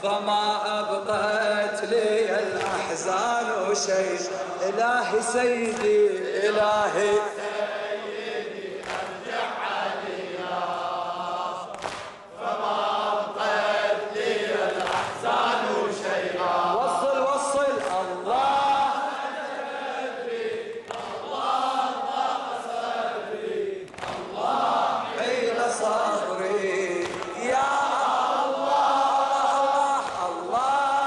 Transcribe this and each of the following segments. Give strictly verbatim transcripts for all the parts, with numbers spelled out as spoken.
فما أبقت لي الأحزان شيء. إلهي سيدي إلهي سيدي أرجع عليا، فما أبقت لي الأحزان شيئا. وصل وصل الله الله ضاق صدري، الله حين صبري يا الله الله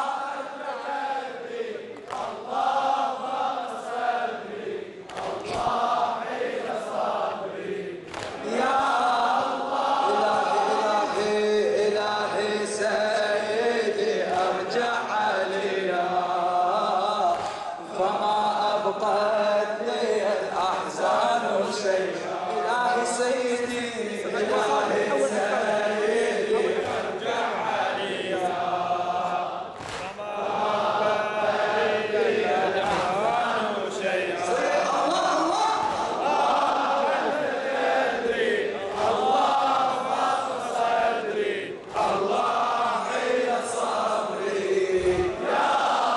الله ضاق صدري، الله حين صبري. يا الله إلهي إلهي سيدي أرجع عليا، فما أبقت لي الأحزان شيء. إلهي سيدي إلهي سيدي أرجع عليا، فما أبقت لي الأحزان شيئا. الله الله صدري، الله ضاق صدري، الله حين صبري. يا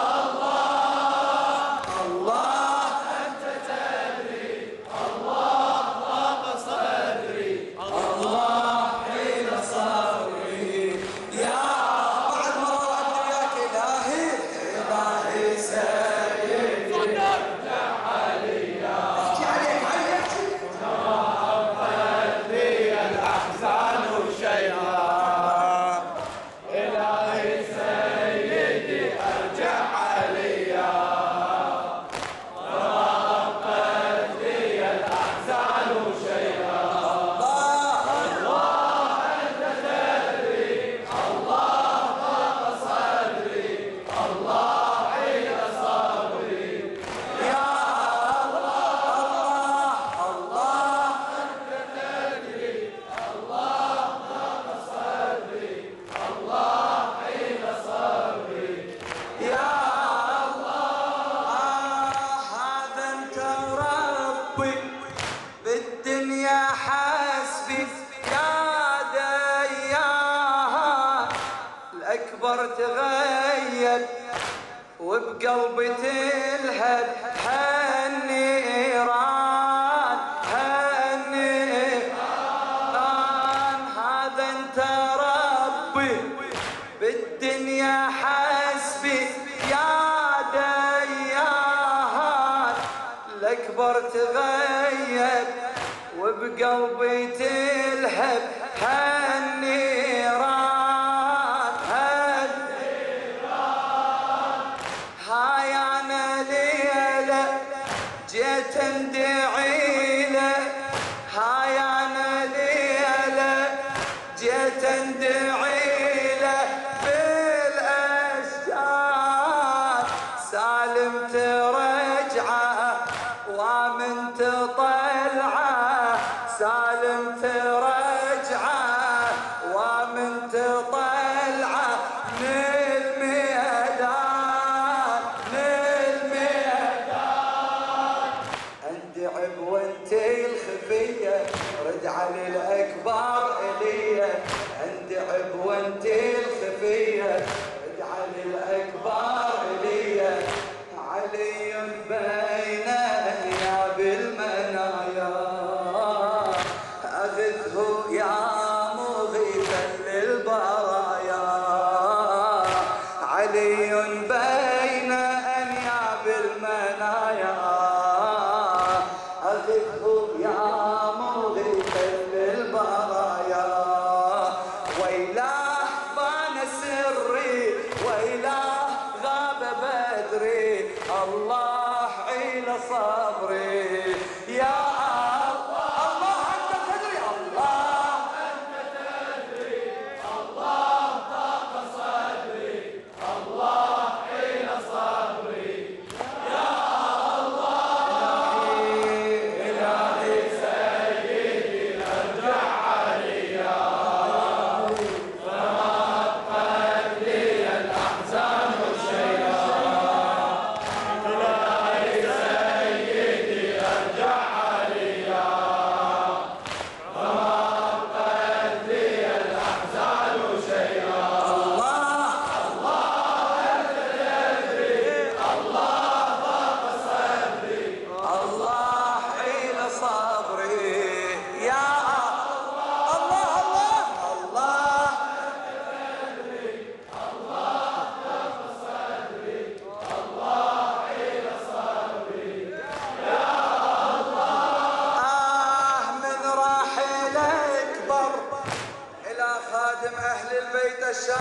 الله الله أنت تدري، الله ضاق صدري، الله حين صبري. يا بعد مرة وياك إلهي إلهي سيدي ارجع عليا، احكي عليك عليك أبقت لي الأحزان شيئا. إلهي سيدي أرجع عليا، أبقت لي الأحزان شيئا. الله أنت تدري، الله ضاق صدري، الله حين صبري. يا الله الله أنت تدري، الله ضاق صدري، الله حين صبري. يا الله هذا انت ربي بالدنيا حسبي. يا ديان الأكبر تغيب وبقلبي تلهب هالنيران هالنيران. هذا انت ربي بالدنيا حسبي. يا ديان الأكبر تغيب وبقلبي تلهب هالنيران هالنيران. هاي أنا ليلة جيت اندعي لك، هاي أنا ليلة جيت اندعي لك بالأشجار. سالم ترجعه ومن تطلعه، سالم ترجعه ومن تطلعه من الميدان من الميدان. اندعب وانتي الخفية رد علي الأكبر إليا. اندعب وانتي الخفية رد علي الأكبر إليا. علي بين أنياب المنايا أغثه يا مغيثا للبرايا. علي بين أنياب المنايا أغثه يا مغيثا للبرايا. ويلاه بان سري ويلاه غاب بدري، الله حين صبري. يا الله الله أنت تدري، الله أنت تدري، الله ضاق صدري، الله حين صبري. يا الله إلهي سيدي أرجع عليا، فما أبقت لي الأحزان شيئا. إلهي سيدي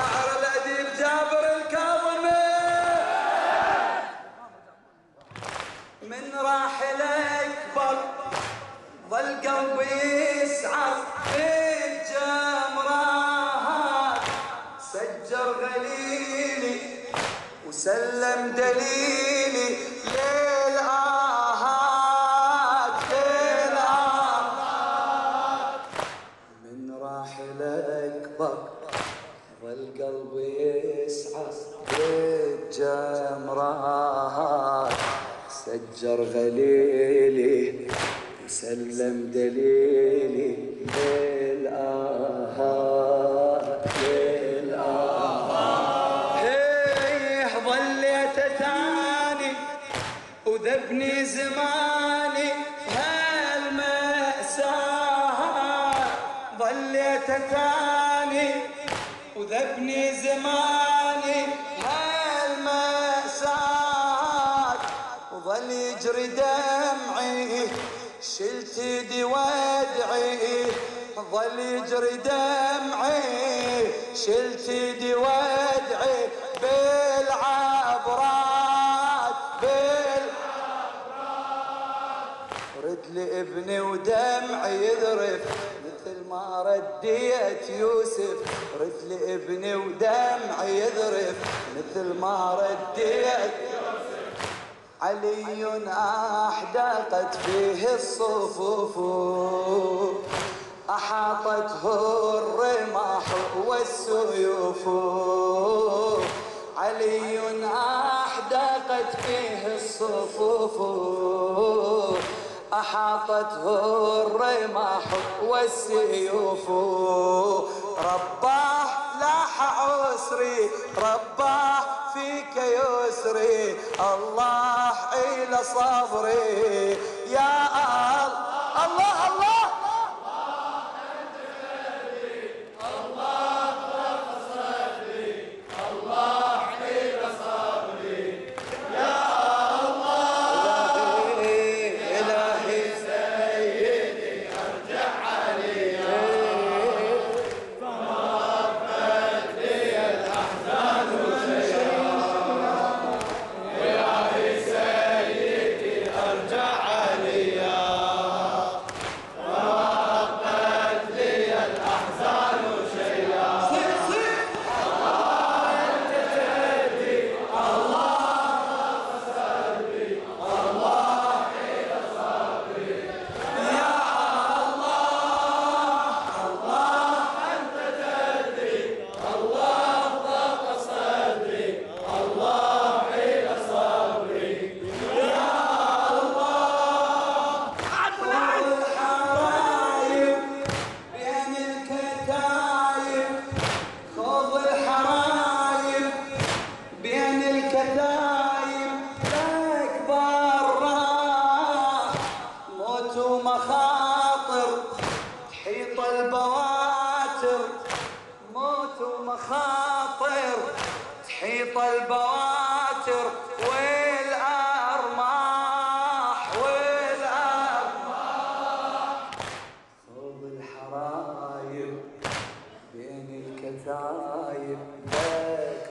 الشاعر الأديب جابر الكاظمي من راحل أكبر ظل قلبي يسعر في الجمرات سجر غليلي وسلم دليلي للآهات للآهات من راحل أكبر ظل قلبي يسعر في الجمرات سجر غليلي وسلم دليلي للآهات للآهات هيه ظليت تاني وذبني زماني هالمأساة ظليت تاني وذبني زماني هالمأساة وظل يجري دمعي شلت يدي وادعي ظل يجري دمعي شلت يدي وادعي بالعبرات بالعبرات رد لابني ودمعي يذرف مثل ما رديت يوسف رد لابني ودمعي يذرف مثل ما رديت علي أحدقت فيه الصفوف أحاطته الرماح والسيوف علي أحدقت فيه الصفوف أحاطته الرماح والسيوف رباه لاح عسري رباه فيك يسري الله إلى صبري يا الله الله الله أنت الذي الله فوق صدري الله إلى صبري يا الله إلهي سيدي أرجع علي فمرت لي الأحزان إلهي سيدي أرجع علي فمرت لي الأحزان شيئا الله أنت جدي الله صدري الله إلى صبري يا الله الله أنت جدي الله فوق صدري الله إلى صبري يا الله الحرايب بين الكتايب خوض الحرايب بين الكتايب أكبر راح موت ومخاطر تحيط البواتر موت ومخاطر تحيط البواتر